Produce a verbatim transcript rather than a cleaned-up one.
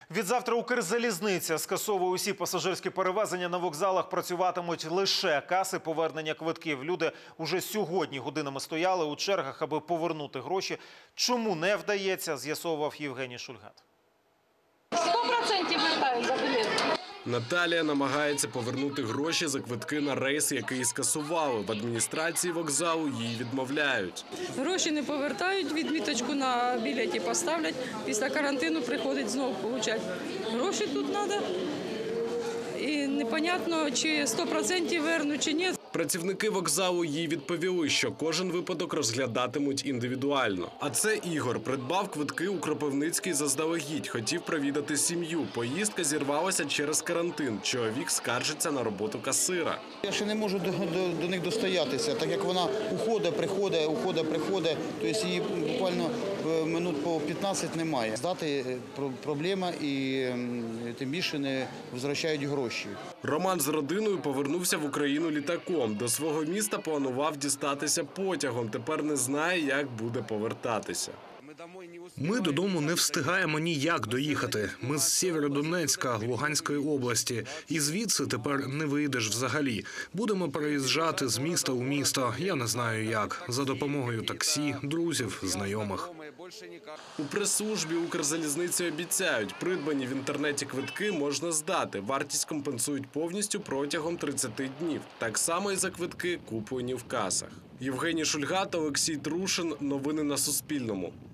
Відзавтра Укрзалізниця скасовує усі пасажирські перевезення. На вокзалах працюватимуть лише каси повернення квитків. Люди уже сьогодні годинами стояли у чергах, аби повернути гроші. Чому не вдається, з'ясовував Євгеній Шульгат. сто процентів вертають за білет. Наталія намагається повернути гроші за квитки на рейс, який скасували. В адміністрації вокзалу їй відмовляють. Гроші не повертають, відміточку на білеті поставлять. Після карантину приходить знову получати. Гроші тут треба. І непонятно, чи сто відсотків вернуть, чи ні. Працівники вокзалу їй відповіли, що кожен випадок розглядатимуть індивідуально. А це Ігор. Придбав квитки у Кропивницький заздалегідь. Хотів провідати сім'ю. Поїздка зірвалася через карантин. Чоловік скаржиться на роботу касира. Я ще не можу до, до, до них достоятися, так як вона уходить, приходить, уходить, приходить. Тобто її буквально минут по п'ятнадцять немає. Здати проблема і тим більше не возвращають гроші. Роман з родиною повернувся в Україну літаком. До свого міста планував дістатися потягом. Тепер не знає, як буде повертатися. Ми додому не встигаємо ніяк доїхати. Ми з Сєвєродонецька, Луганської області. І звідси тепер не вийдеш взагалі. Будемо переїжджати з міста у місто. Я не знаю як. За допомогою таксі, друзів, знайомих. У прес-службі Укрзалізниці обіцяють, придбані в інтернеті квитки можна здати. Вартість компенсують повністю протягом тридцяти днів. Так само і за квитки, куплені в касах. Євгеній Шульгат, Олексій Трушин. Новини на Суспільному.